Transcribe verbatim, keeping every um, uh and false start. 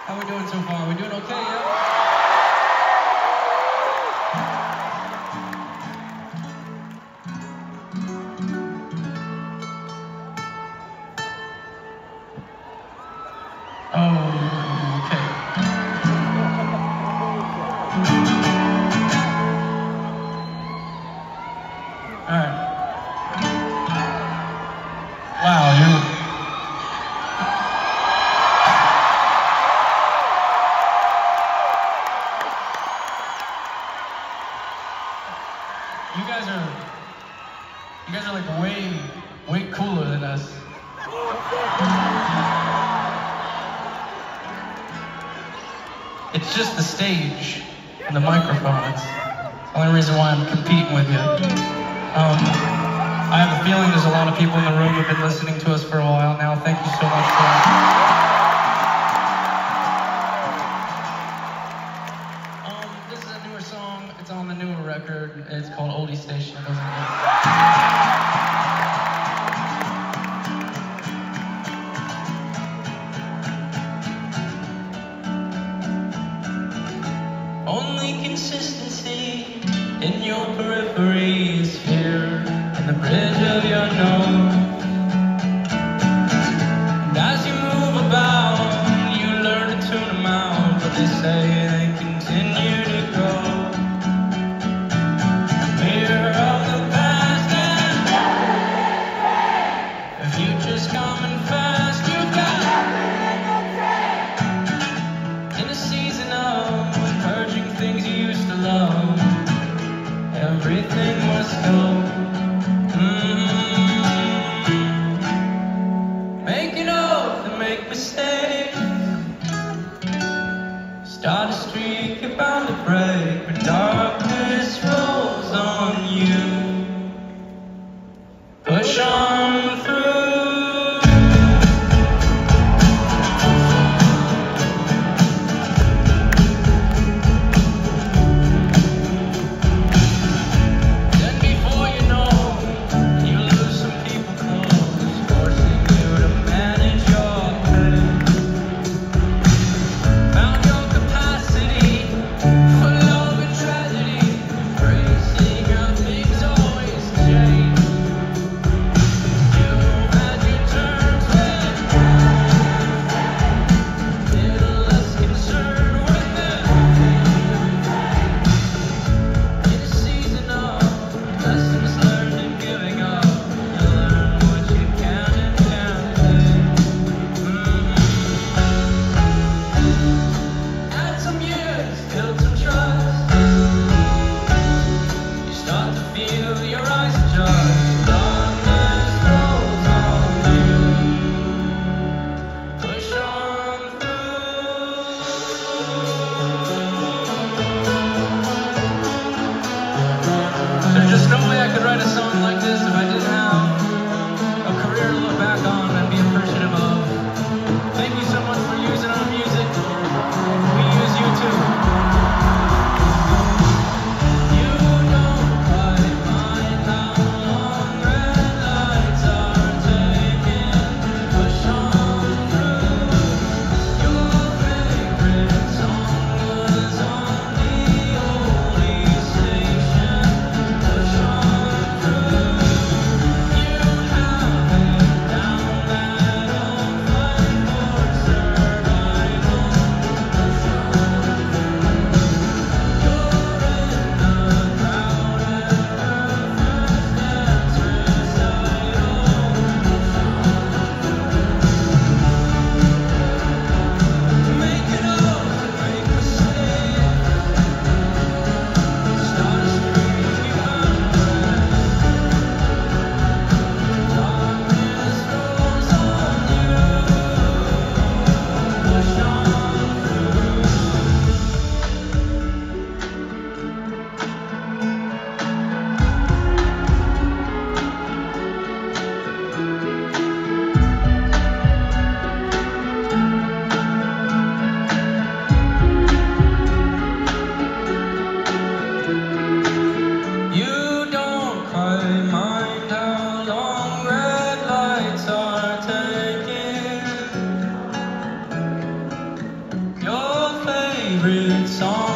How we doing so far? We doing okay, yeah? Oh, okay. All right. Wow, you. You guys are, you guys are like way, way cooler than us. It's just the stage and the microphone. It's the only reason why I'm competing with you. Um, I have a feeling there's a lot of people in the room who've been listening to us for a while now. Thank you so much for Um, this is a newer song. It's on the newer record. It's called Oldie Station. It doesn't Only consistency in your periphery is fear in the bridge of your nose. And as you move about, you learn to tune them out, but they say they continue to grow. Fear of the past and the future's coming fast. You got in a season of purging things you used to love. Everything must go. Mm-hmm. Making oath and make mistakes. Start a streak you're bound to break, but darkness rolls on you. Push on through. Found your capacity for love. favorite song.